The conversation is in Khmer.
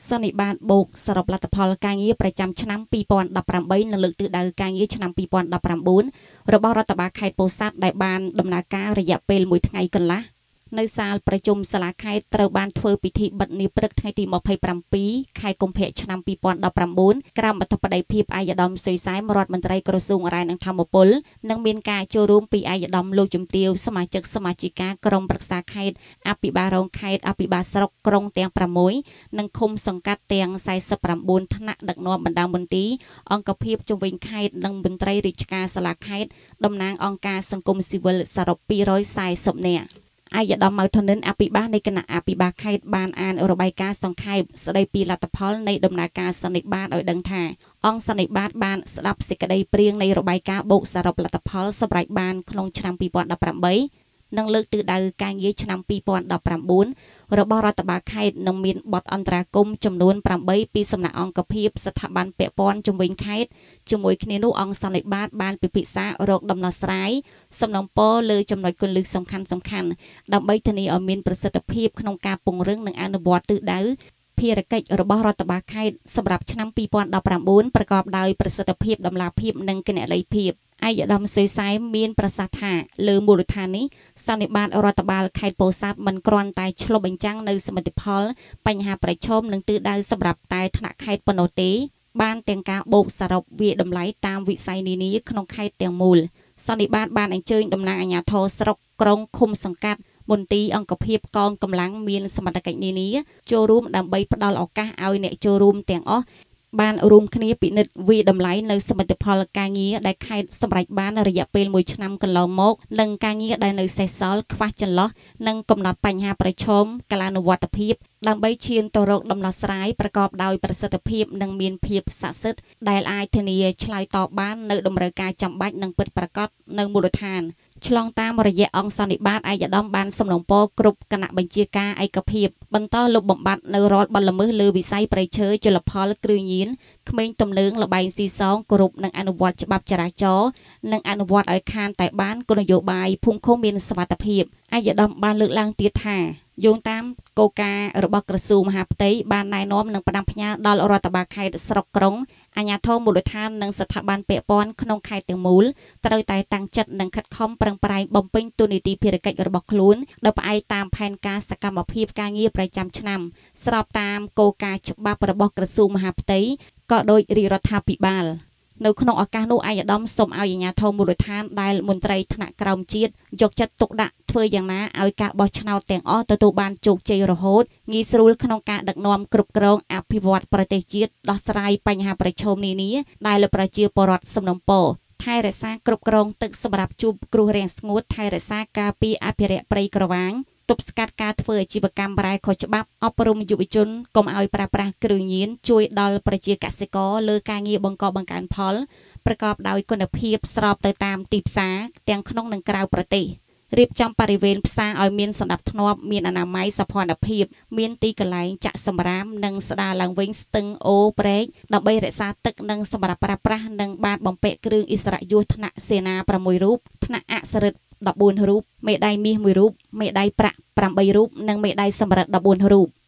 សន្និបាតបូកសរុបលទ្ធផលការងារប្រចាំឆ្នាំ2018 នៅលើកទិសដៅការងារឆ្នាំ2019របស់រដ្ឋបាលខេត្តពោធិ៍សាត់ដែលបានដំណើរការរយៈពេល1ថ្ងៃកន្លះនៅសាលប្រជុំសាលាខេត្តត្រូវបានធ្វើពិធីបិទនាព្រឹកថ្ងៃទី27 ខែកុម្ភៈឆ្នាំ2019ក្រោមអធិបតីភាពអាយដាមសុយសែមរដ្ឋមន្ត្រីក្រសួងអរ៉ែនិងធម្មពលនិងមានការចូលរួមពីអាយដាមលោកជំទាវសមាជិកសមាជិកាក្រុមប្រឹក្សាខេត្តអភិបាលរងខេត្តអភិបាលស្រុកក្រុងទាំង6និងឃុំសង្កាត់ទាំង49ថ្នាក់ដឹកនាំបណ្ដាមន្ទីរអង្គភាពជំនាញខេត្តនិងមន្ត្រីរាជការសាលាខេត្តតំណាងអង្គការសង្គមស៊ីវិលសរុប240នាក់អាយដាមម៉ៅធនិនអភិបាលនៃគណៈអភិបាលខេត្តបានអានរបាយការណ៍សង្ខេបស្ដីពីលទ្ធផលនៃដំណើរការសន្និបាតឲ្យដឹងថាអង្គសន្និបាតបានស្ដាប់សេចក្តីព្រាងនៃរបាយការណ៍បូកសរុបលទ្ធផលសម្រាប់បានក្នុងឆ្នាំ2018និងលើកទិសដៅការងារឆ្នាំ2019របស់រដ្ឋបាលខេត្តនឹងមានបទអន្តរាគមន៍ចំនួន8ពីសំណាក់អង្គភាពស្ថាប័នពាក់ព័ន្ធជំនាញខេត្តជាមួយគ្នានោះអង្គសន្និបាតបានពិភាក្សារកដំណោះស្រាយសំណុំពរលើចំណុចគន្លឹះសំខាន់ដើម្បីធានាឲ្យមានប្រសិទ្ធភាពក្នុងការពង្រឹងនិងអនុវត្តទិសដៅភារកិច្ចរបស់រដ្ឋបាលខេត្តសម្រាប់ឆ្នាំ2019ប្រកបដោយប្រសិទ្ធភាពតម្លាភាពនិងគណនេយ្យភាពអាយដាមសុយសែមមានប្រសាសន៍ថាលើមូលដ្ឋាននេះសន្និបាតរដ្ឋបាលខេត្តពោធិ៍សាត់មិនគ្រាន់តែឆ្លុះបញ្ចាំងនៅសមិទ្ធផលបញ្ហាប្រឈមនិងទិសដៅសម្រាប់តែថ្នាក់ខេត្តប៉ុណ្ណោះទេបានទាំងការបូកសរុបវាតម្លៃតាមវិស័យនានាក្នុងខេត្តទាំងមូលសន្និបាតបានអញ្ជើញតំណាងអាជ្ញាធរស្រុកក្រុងឃុំសង្កាត់មន្ទីរអង្គភាពកងកម្លាំងមានសមត្ថកិច្ចនានាចូលរួមដើម្បីផ្ដល់ឱកាសឲ្យអ្នកចូលរួមទាំងអស់បានរួមគ្នាពិនិត្យវិតម្លៃនៅសមិទ្ធផលការងារដែលខេត្តសម្រេចបានរយៈពេល1ឆ្នាំកន្លងមកនិងការងារដែលនៅសេសសល់ខ្វះចន្លោះនិងកំណត់បញ្ហាប្រឈមកាលានុវត្តភាពដើម្បីឈានទៅរកដំណោះស្រាយប្រកបដោយប្រសិទ្ធភាពនិងមានភាពស័ក្តិសិទ្ធិដែលអាចធានាឆ្លើយតបបាននៅតម្រូវការចាំបាច់និងពិតប្រាកដនៅមូលដ្ឋានឆ្លងតាមរយៈអង្គសន្និបាតអាយដាមបានសំណូមពរគ្រប់គណៈបញ្ជាការឯកភាពបន្តលុបបំបាត់នៅរាល់បទល្មើសលើវិស័យព្រៃឈើជលផលគ្រឿងញៀនក្មេងទំនើងលបែងស៊ីសងគោរពនិងអនុវត្តច្បាប់ចរាចរណ៍និងអនុវត្តឲ្យខានតែបានគោលនយោបាយភូមិឃុំមានសុវត្ថិភាពអាយដាមបានលើកឡើងទៀតថាយោងតាមគោលការណ៍របស់ក្រសួងមហាផ្ទៃបានណែនាំនិងផ្ដាំផ្ញើដល់រដ្ឋបាលខេត្តស្រុកក្រុងអាជ្ញាធរមូលដ្ឋាននិងស្ថាប័នពាក់ព័ន្ធក្នុងខេត្តទាំងមូលត្រូវតែតាំងចិត្តនិងខិតខំប្រឹងប្រែងបំពេញតួនាទីភារកិច្ចរបស់ខ្លួនដោយផ្អែកតាមផែនការសកម្មភាពការងារប្រចាំឆ្នាំស្របតាមគោលការណ៍ច្បាប់របស់ក្រសួងមហាផ្ទៃក៏ដោយរាជរដ្ឋាភិបាលនៅក្នុងឱកាសនោះអាយដាមសូមឲ្យអាជ្ញាធរមូលដ្ឋានដែលមន្ត្រីថ្នាក់ក្រោមជាតិយកចិត្តទុកដាក់ធ្វើយ៉ាងណាឲ្យការបោះឆ្នោតទាំងអស់ទទួលបានជោគជ័យរហូតងាយស្រួលក្នុងការដឹកនាំគ្រប់គ្រងអភិវឌ្ឍប្រទេសជាតិដោះស្រាយបញ្ហាប្រឈមនានាដែលប្រជាពលរដ្ឋសំណូមពរថែរក្សាគ្រប់គ្រងទឹកសម្រាប់ជួបគ្រោះរាំងស្ងួតថែរក្សាការពារអភិរក្សព្រៃក្រវាញទប់ស្កាត់ការធ្វើអាជីវកម្មរ៉ែខុសច្បាប់អប់រំយុវជនកុំឲ្យប្រើប្រាស់គ្រឿងញៀនជួយដល់ប្រជាកសិករលើការងារបង្កបង្កើនផលប្រកបដោយគុណភាពស្របទៅតាមទីផ្សារទាំងក្នុងនិងក្រៅប្រទេសរៀបចំបរិវេណផ្សារឲ្យមានសណ្ដាប់ធ្នាប់មានអនាម័យសោភ័ណភាពមានទីកន្លែងចាក់សម្រាមនិងស្ដារឡើងវិញស្ទឹងអូរព្រែកដើម្បីរក្សាទឹកនិងសម្រាប់ប្រើប្រាស់និងបានបំពាក់គ្រឿងឥស្សរិយយសថ្នាក់សេនា6រូបថ្នាក់អក្សរិត14រូបមេដាយមាស1រូបមេដាយប្រាក់8រូបនិងមេដាយសម្រិត14រូប